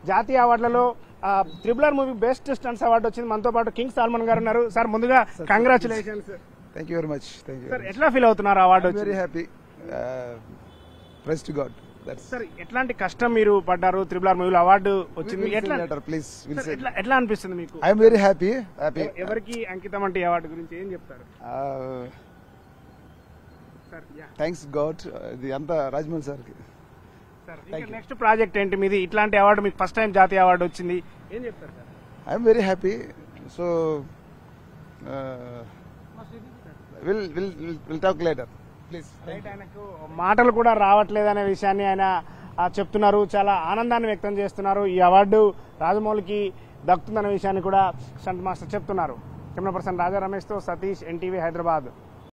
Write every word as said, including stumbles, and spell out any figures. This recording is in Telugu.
జాతీయ అవార్డులలో triple R movie best stunts award వచ్చింది. మనతో పాటు కింగ్ సాల్మన్ గారు ఉన్నారు. సార్ ముందుగా congratulations. Thank you very much. Thank you sir. ఎట్లా ఫీల్ అవుతున్నారు award? Very happy. Praise to God. Sir ఎట్లాంటి కష్టం మీరు పడ్డారు త్రిబుల్ ఆర్ మూవీలో అవార్డు వచ్చింది, ప్లీజ్ ఎట్లా అనిపిస్తుంది మీకు? I'm very happy. హ్యాపీ. ఎవరికి అంకితం అంటే ఈ అవార్డు గురించి ఏం చెప్తారు? Thanks God. ఇది అంతా రాజమౌళి సార్ కి. నెక్స్ట్ ప్రాజెక్ట్ ఏంటి మీది? ఇట్లాంటి అవార్డు మీకు ఫస్ట్ టైం జాతీయ అవార్డు వచ్చింది, ఏం చెప్తారు sir? I'm very happy. So will will will talk later please. ఆయనకు మాటలు కూడా రావట్లేదు అనే విషయాన్ని ఆయన చెప్తున్నారు. చాలా ఆనందాన్ని వ్యక్తం చేస్తున్నారు. ఈ అవార్డు రాజమౌళికి దక్కుతుందనే విషయాన్ని కూడా స్టంట్ మాస్టర్ చెప్తున్నారు. కెమెరా పర్సన్ రాజా రమేష్ తో సతీష్, ఎన్టీవీ హైదరాబాద్.